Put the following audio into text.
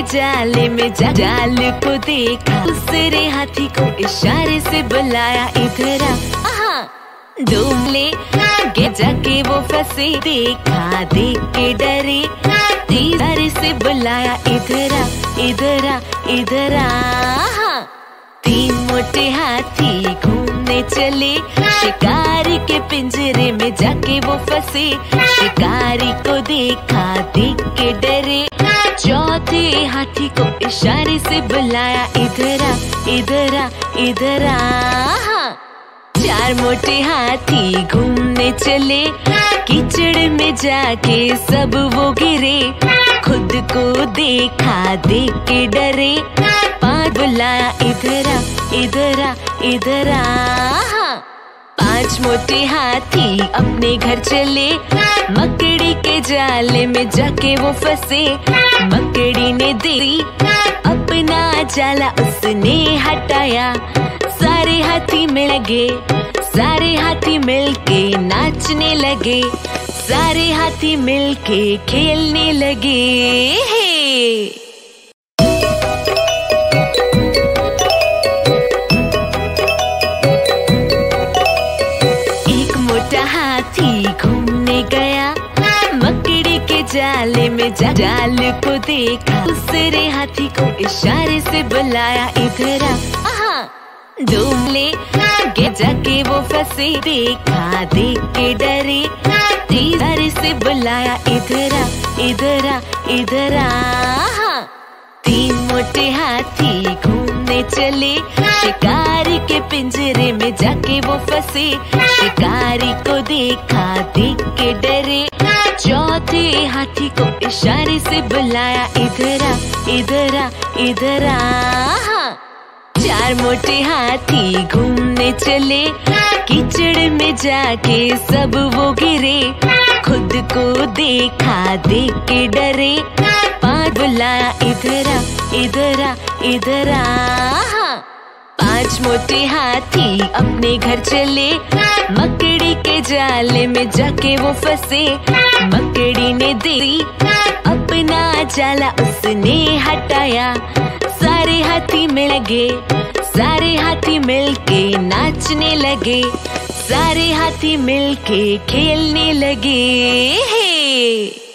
जाले में जाल को देखा, दूसरे हाथी को इशारे से बुलाया इधर आ। दुमले जाके वो फंसे, देखा देख के डरे, इशारे से बुलाया इधर आ इधर आ इधर आ। तीन मोटे हाथी घूमने चले, शिकारी के पिंजरे में जाके वो फंसे, शिकारी को देखा देख के डरे, चौथे हाथी को इशारे से बुलाया इधर आ इधर आ इधर आ। चार मोटे हाथी घूमने चले, कीचड़ में जाके सब वो गिरे, खुद को देखा देख के डरे, पांच बुलाया इधर आ इधर आ इधर आ। पांच मोटे हाथी अपने घर चले, मकड़ी के जाले में जाके वो फंसे, मकड़ी ने देरी अपना जाला उसने हटाया, सारे हाथी मिल गए, सारे हाथी मिलके नाचने लगे, सारे हाथी मिलके खेलने लगे। एक मोटा हाथी घूमने गया, मकड़ी के जाले में जाल को देखा, दूसरे हाथी को इशारे से बुलाया इधर आ। दुमले जाके वो फंसे, देखा देख के डरे, इशारे से बुलाया इधर आ इधर आ इधर आ। तीन मोटे हाथी घूमने चले, शिकारी के पिंजरे में जाके वो फंसे, शिकारी को देखा देख के डरे, चौथे हाथी को इशारे से बुलाया इधर आ इधर आ इधर आ। चार मोटे हाथी घूमने चले, कीचड़ में जाके सब वो गिरे, खुद को देखा देख के डरे, पांच बुलाया इधर आ इधर आ इधर आ। पांच मोटे हाथी अपने घर चले, मकड़ी के जाले में जाके वो फंसे, मकड़ी ने देरी अपना जाला उसने हटाया, सारे हाथी मिल गए, सारे हाथी मिलके नाचने लगे, सारे हाथी मिलके खेलने लगे।